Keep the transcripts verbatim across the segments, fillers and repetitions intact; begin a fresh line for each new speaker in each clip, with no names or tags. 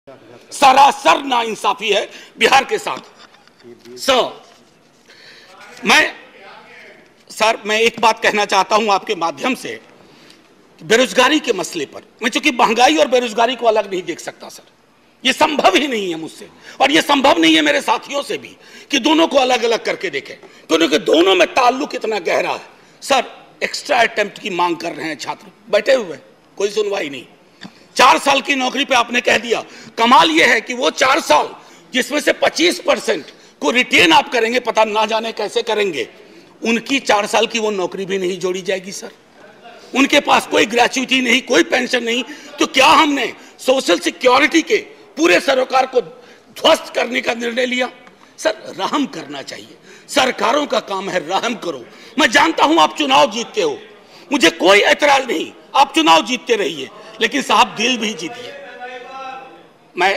सरासर नाइंसाफी है बिहार के साथ। सर मैं सर मैं एक बात कहना चाहता हूं आपके माध्यम से, बेरोजगारी के मसले पर। मैं चूंकि महंगाई और बेरोजगारी को अलग नहीं देख सकता सर, ये संभव ही नहीं है मुझसे, और ये संभव नहीं है मेरे साथियों से भी कि दोनों को अलग अलग करके देखें, क्योंकि दोनों में ताल्लुक इतना गहरा है। सर एक्स्ट्रा अटेम्प्ट की मांग कर रहे हैं छात्र, बैठे हुए कोई सुनवाई नहीं। चार साल की नौकरी पे आपने कह दिया। कमाल यह है कि वो चार साल जिसमें से पच्चीस परसेंट को रिटेन आप करेंगे, पता ना जाने कैसे करेंगे, उनकी चार साल की वो नौकरी भी नहीं जोड़ी जाएगी सर। उनके पास कोई ग्रेच्युटी नहीं, कोई पेंशन नहीं। तो क्या हमने सोशल सिक्योरिटी के पूरे सरोकार को ध्वस्त करने का निर्णय लिया? सर रहम करना चाहिए, सरकारों का काम है, रहम करो। मैं जानता हूं आप चुनाव जीतते हो, मुझे कोई एतराज नहीं, आप चुनाव जीतते रहिए, लेकिन साहब दिल भी जीतिए। मैं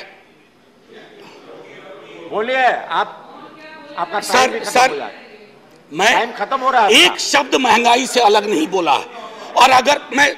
बोलिए आप, आपका
सर सर मैं
टाइम खत्म हो रहा है।
एक शब्द महंगाई से अलग नहीं बोला है। और अगर मैं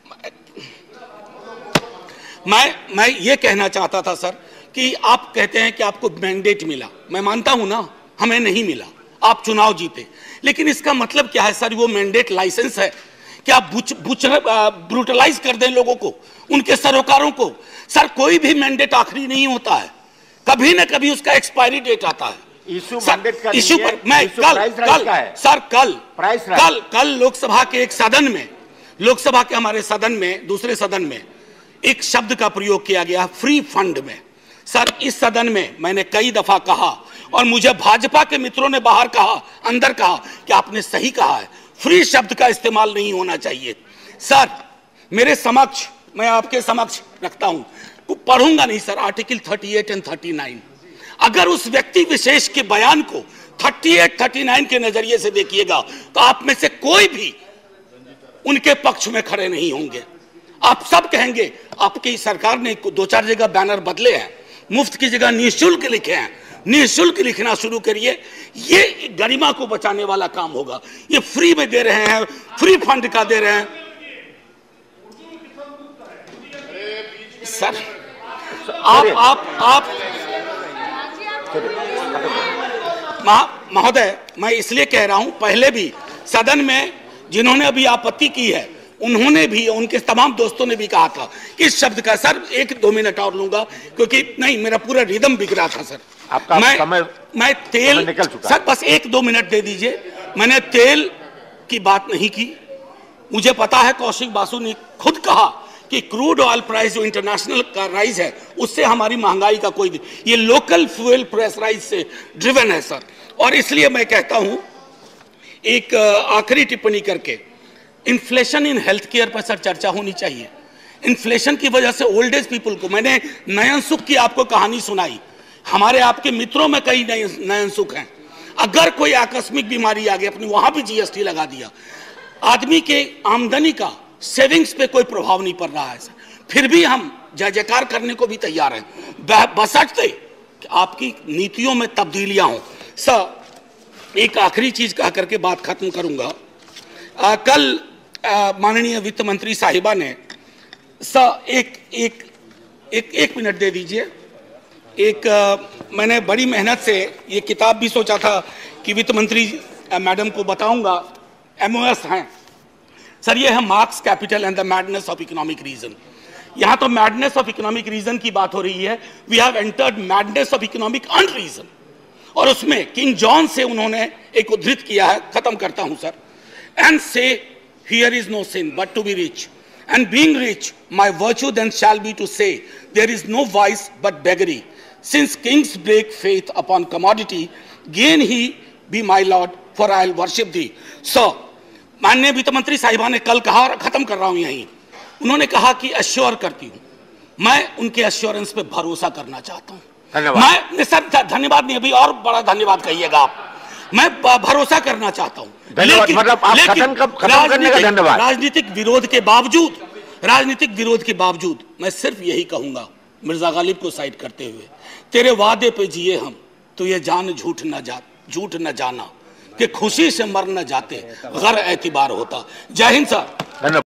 मैं मैं ये कहना चाहता था सर कि आप कहते हैं कि आपको मैंडेट मिला, मैं मानता हूं ना, हमें नहीं मिला, आप चुनाव जीते, लेकिन इसका मतलब क्या है सर? वो मैंडेट लाइसेंस है कि आप बुच, बुच, ब्रूटलाइज कर दें लोगों को, उनके सरोकारों को? सर कोई भी मैंडेट आखिरी नहीं होता है, कभी ना कभी उसका एक्सपायरी डेट आता है।
इशू मैंडेट का
इशू पर मैं कल कल सर कल कल कल लोकसभा के एक सदन में, लोकसभा के हमारे सदन में, दूसरे सदन में एक शब्द का प्रयोग किया गया, फ्री फंड में। सर इस सदन में मैंने कई दफा कहा, और मुझे भाजपा के मित्रों ने बाहर कहा, अंदर कहा कि आपने सही कहा है, फ्री शब्द का इस्तेमाल नहीं होना चाहिए। सर मेरे समक्ष, मैं आपके समक्ष रखता हूं, पढ़ूंगा नहीं सर आर्टिकल अड़तीस एंड उनतालीस। अगर उस व्यक्ति विशेष के बयान को अड़तीस उनतालीस के नजरिए से देखिएगा तो आप में से कोई भी उनके पक्ष में खड़े नहीं होंगे। आप सब कहेंगे आपकी सरकार ने दो चार जगह बैनर बदले हैं, मुफ्त की जगह निःशुल्क लिखे हैं, निःशुल्क लिखना शुरू करिए, ये गरिमा को बचाने वाला काम होगा। ये फ्री में दे रहे हैं, फ्री फंड का दे रहे हैं सर। आप आप आप महोदय, मैं इसलिए कह रहा हूं, पहले भी सदन में जिन्होंने अभी आपत्ति की है, उन्होंने भी, उनके तमाम दोस्तों ने भी कहा था कि इस शब्द का, सर एक दो मिनट और लूंगा क्योंकि नहीं, मेरा पूरा रिदम बिगड़ा था सर।
आपका
मैं
समय,
मैं तेल
निकल चुका।
सर बस एक दो मिनट दे दीजिए। मैंने तेल की बात नहीं की। मुझे पता है कौशिक बासु ने खुद कहा कि क्रूड ऑयल प्राइस जो इंटरनेशनल का राइज है, उससे हमारी महंगाई का कोई, ये लोकल फ्यूल प्राइस राइज से ड्रिवन है सर। और इसलिए मैं कहता हूं, एक आखिरी टिप्पणी करके, इन्फ्लेशन इन हेल्थ केयर पर सर चर्चा होनी चाहिए। इन्फ्लेशन की वजह से ओल्ड एज पीपल को, मैंने नयन सुख की आपको कहानी सुनाई, हमारे आपके मित्रों में कई नयन सुख हैं। अगर कोई आकस्मिक बीमारी आ गई, अपनी वहां भी जीएसटी लगा दिया, आदमी के आमदनी का, सेविंग्स पे कोई प्रभाव नहीं पड़ रहा है सर, फिर भी हम जय जयकार करने को भी तैयार हैं, बशर्ते कि आपकी नीतियों में तब्दीलियां हों। सर एक आखिरी चीज कह करके बात खत्म करूंगा। आ, कल माननीय वित्त मंत्री साहिबा ने सर एक एक एक एक मिनट दे दीजिए। एक आ, मैंने बड़ी मेहनत से ये किताब भी सोचा था कि वित्त मंत्री मैडम को बताऊंगा, एमओएस हैं सर, ये है Marx capital and the madness of economic reason. यहां तो मैडनेस ऑफ इकोनॉमिक रीजन की बात हो रही है, we have entered madness of economic unreason. और उसमें किंग जॉन से उन्होंने एक उद्धृत किया है, खत्म करता हूं sir. And say here is no sin but to be rich, and being rich my virtue then shall be to say there is no vice but beggary, since kings break faith upon commodity, gain he be my lord for I will worship thee. So माननीय वित्त मंत्री साहिबा ने कल कहा, और खत्म कर रहा हूं यहीं, उन्होंने कहा कि अश्योर करती हूं, मैं उनके अश्योरेंस पे भरोसा करना चाहता हूं। मैं सर धन्यवाद नहीं, अभी और बड़ा धन्यवाद कहिएगा आप, मैं भरोसा करना चाहता हूं, लेकिन,
मतलब आप
लेकिन
खत्म कब खत्म करने का धन्यवाद।
राजनीतिक विरोध के बावजूद राजनीतिक विरोध के बावजूद मैं सिर्फ यही कहूंगा, मिर्जा गालिब को साइड करते हुए, तेरे वादे पे जिए हम, तो ये जान झूठ न जा झूठ न जाना कि खुशी से मर न जाते, गैर एतबार होता। जय हिंद सर।